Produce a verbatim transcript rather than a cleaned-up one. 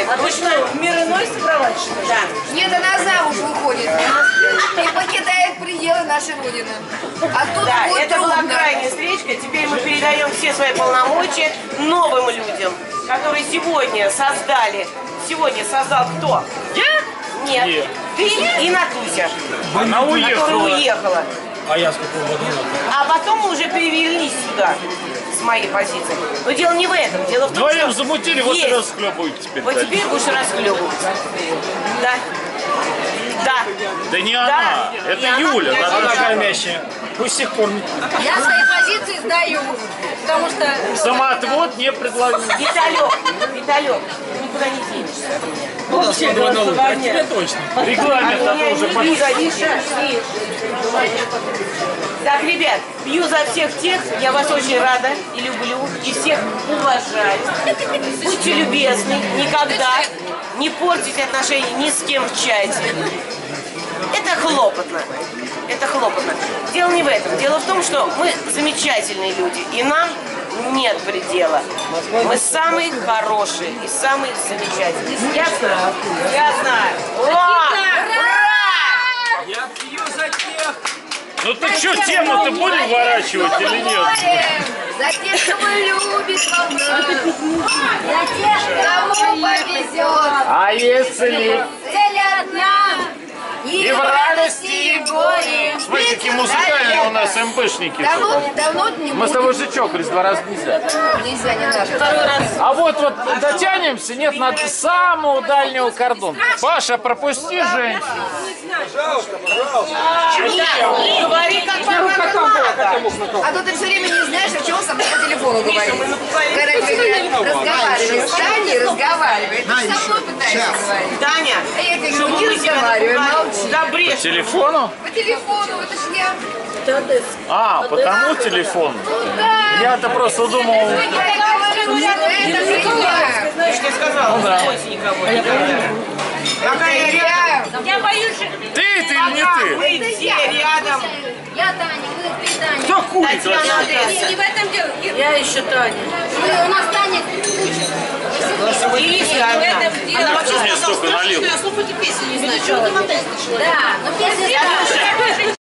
А вы что, в мир иной собралась, что ли? Да. Нет, она замуж выходит. И покидает пределы нашей Родины. А тут Да, будет это была трудно. крайняя встречка. Теперь мы передаем все свои полномочия новым людям, которые сегодня создали. Сегодня создал кто? Я? Нет. Нет. Ты и Натуся. Она уехала. Которая уехала. А я с какого года? А потом мы уже перевелись сюда, с моей позиции. Но дело не в этом. Дело в том, Вдвоем что замутили, вот и есть. расхлебывают теперь. Вот дальше. теперь будешь расхлебывать. Да. Да. Да не она, Да. это И она Юля. меня Она не кормящая. До сих пор не- Я свои позиции сдаю. Потому что... самоотвод не предложил. Виталек, Виталек, ты никуда не денешься от меня. Ну да, складывай налог. А тебе точно. Регламент От а меня то уже не пошел. видно. Так, ребят, пью за всех тех, я вас очень рада и люблю, и всех уважаю. Будьте любезны, никогда не портите отношения ни с кем в чате. Это хлопотно. Это хлопотно. Дело не в этом. Дело в том, что мы замечательные люди, и нам нет предела. Мы самые хорошие и самые замечательные. Я знаю. Я знаю. Ура! Ура! Я пью за тех. Ну так что, тему-то будем ворачивать или нет? За тех, кого любит волна. За тех, кому повезет. А если... Цель одна. И в радости, и в горе. Смотри, какие музыкальные у нас МПшники. Давно, давно не Мы с тобой же чокались, два раза нельзя. нельзя, не надо. Второй раз. А вот вот дотянемся, нет, на самого дальнего кордона. Паша, пропусти женщину. Да, говори, как по надо. А то ты все время не знаешь, о чем со мной по телефону говоришь. Когда ты разговариваешь с Таней, разговариваешь. Ты со мной пытаешься говорить. Таня, А я тебе чтобы говорю, мы не тебя разговаривай, напугали. молчи. Да брешь. Телефону? По телефону, это ж я. А, по тому телефону? Я-то просто думал... Я говорю, что это же я. Я же тебе сказала, Ну да. не бойся никого. Какая Я. Я боюсь, что Ты это или не ты? мы все рядом. Я Таня, вы ты Таня. Кто курит Татьяна вообще? Одесса. Не в этом дело. Я еще Таня. У нас Таня. Ириска одна. Она вообще Мне сказала, столько налил. что я слушайте песню не знаю. Что ты на тест? Да, но песня старая.